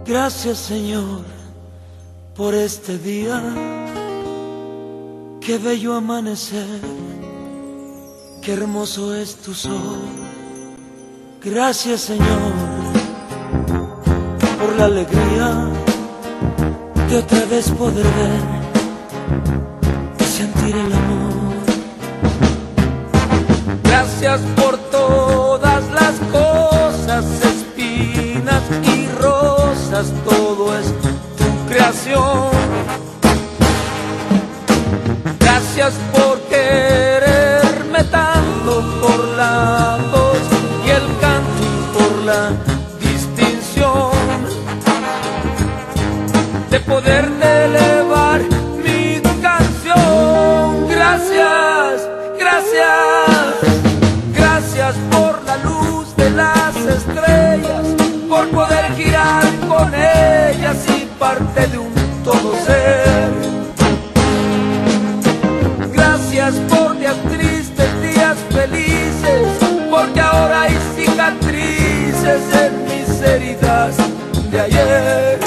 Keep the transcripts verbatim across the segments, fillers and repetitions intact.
Gracias, Señor, por este día. Qué bello amanecer, qué hermoso es tu sol. Gracias, Señor, por la alegría de otra vez poder ver y sentir el amor. Gracias por todas las cosas, espinas y rosas, todo es tu creación. Gracias por quererme tanto, por la voz y el canto y por la distinción de poderte elevar mi canción. Gracias, gracias, gracias por la luz de las estrellas, por poder girar con ellas y parte de un todo ser. Gracias por días tristes, días felices, porque ahora hay cicatrices en mis heridas de ayer.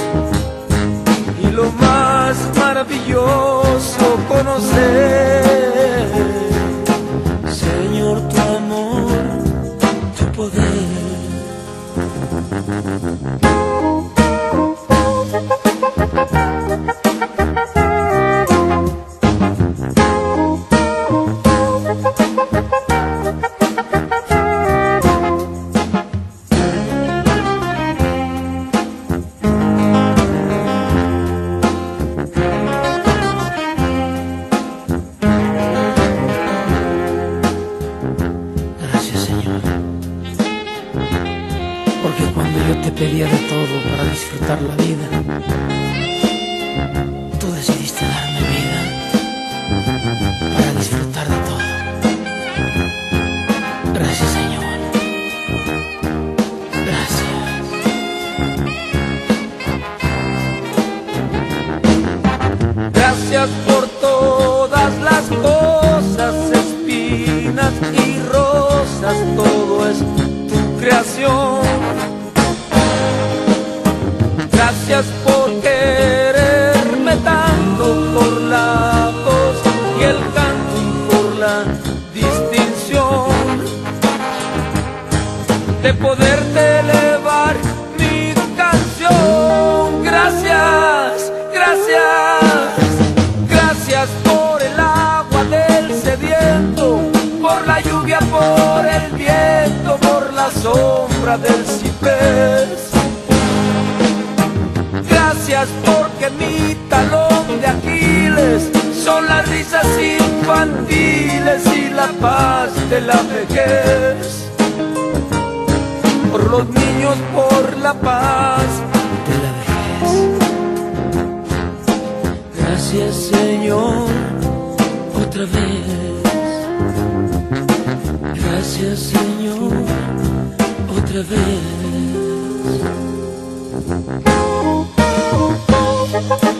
Y lo más maravilloso, conocer, Señor, tu amor, tu poder. Porque cuando yo te pedía de todo para disfrutar la vida, tú decidiste darme vida para disfrutar de todo. Gracias, Señor. Gracias. gracias por todas las cosas, espinas y rosas, todo es tu creación. Gracias por quererme tanto, por la voz y el canto y por la distinción de poderte elevar mi canción. Gracias, gracias, gracias por el agua del sediento, por la lluvia, por el viento, por la sombra del ciprés. Gracias porque mi talón de Aquiles son las risas infantiles y la paz de la vejez. Por los niños, por la paz de la vejez. Gracias, Señor, otra vez. Gracias, Señor, otra vez.